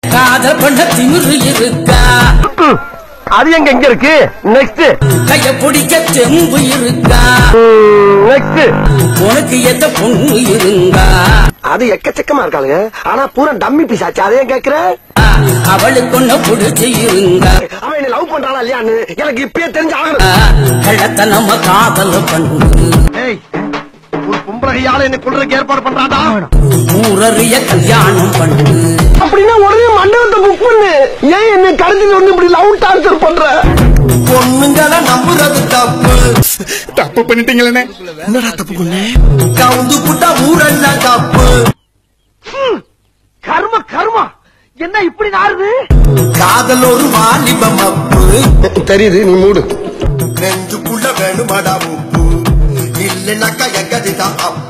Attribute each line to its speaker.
Speaker 1: காதல் பண்ண திமிரு இருக்கா?
Speaker 2: அது எங்க இருக்கு? நெக்ஸ்ட்.
Speaker 1: கைய பிடிக்க தெம்பு இருக்கா?
Speaker 2: நெக்ஸ்ட்.
Speaker 1: உனக்கு எந்த பொண்ணு இருந்தா?
Speaker 2: அது எக்கச்சக்கமா இருக்காளுங்க. ஆனா பூரா டம்மி பீசாச்சு. அதையே கேக்குற?
Speaker 1: அவளுக்கு ஒண்ணு பிடிச்சி இருந்தா
Speaker 2: அவன் என்ன லவ் பண்றானா இல்லையான்னு எனக்கு இப்பயே தெரிஞ்சாகணும்.
Speaker 1: கள்ளத்தனமா காதல் பண்ணு.
Speaker 2: ஒரு பொம்பளையால என்ன கொல்றதுக்கு ஏற்பாடு பண்றாடா.
Speaker 1: ஊரறிய கல்யாணம் பண்ணு.
Speaker 2: அப்படின்னா உடனே மண்டபத்தை புக் பண்ணு. ஏன் என்ன கடைசியில் வந்து இப்படி லவ் டார்ச்சர் பண்ற?
Speaker 1: பொண்ணுங்களை நம்புறது தப்பு.
Speaker 3: தப்பு பண்ணிட்டீங்களே.
Speaker 2: என்னடா தப்பு பண்ண?
Speaker 1: கவுந்து புட்டா ஊரெல்லாம் தப்பு.
Speaker 2: கர்ம கர்மா என்ன இப்படி நாருது?
Speaker 1: காதல் ஒரு வாலிபம் அப்பு.
Speaker 2: தெரியுது, நீ மூடு.
Speaker 1: நெஞ்சுக்குள்ள வேணுமாடா உப்பு. இல்லைன்னாக்கா எங்கதிதான் அப்பு.